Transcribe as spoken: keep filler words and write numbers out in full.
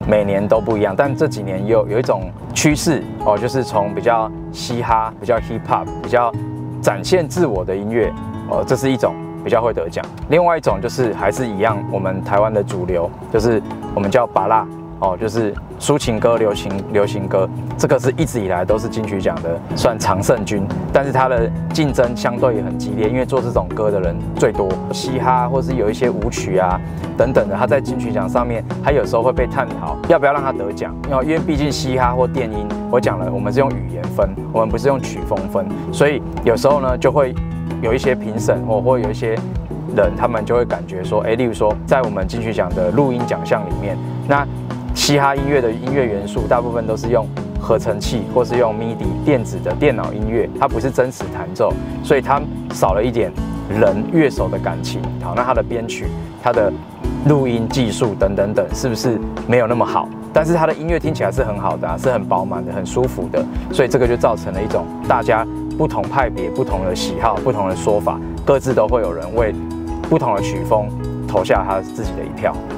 每年都不一样，但这几年有有一种趋势哦，就是从比较嘻哈、比较 hip hop、比较展现自我的音乐哦，这是一种比较会得奖。另外一种就是还是一样，我们台湾的主流就是我们叫芭乐哦，就是抒情歌、流行流行歌，这个是一直以来都是金曲奖的算常胜军，但是它的竞争相对也很激烈，因为做这种歌的人最多。嘻哈或是有一些舞曲啊等等的，它在金曲奖上面，它有时候会被探讨要不要让它得奖，因为毕竟嘻哈或电音，我讲了，我们是用语言分，我们不是用曲风分，所以有时候呢就会有一些评审或或有一些人，他们就会感觉说，哎，例如说在我们金曲奖的录音奖项里面，那嘻哈音乐的音乐元素大部分都是用合成器或是用 M I D I 电子的电脑音乐，它不是真实弹奏，所以它少了一点人乐手的感情。好，那它的编曲、它的录音技术等等等，是不是没有那么好？但是它的音乐听起来是很好的啊，是很饱满的、很舒服的，所以这个就造成了一种大家不同派别、不同的喜好、不同的说法，各自都会有人为不同的曲风投下他自己的一票。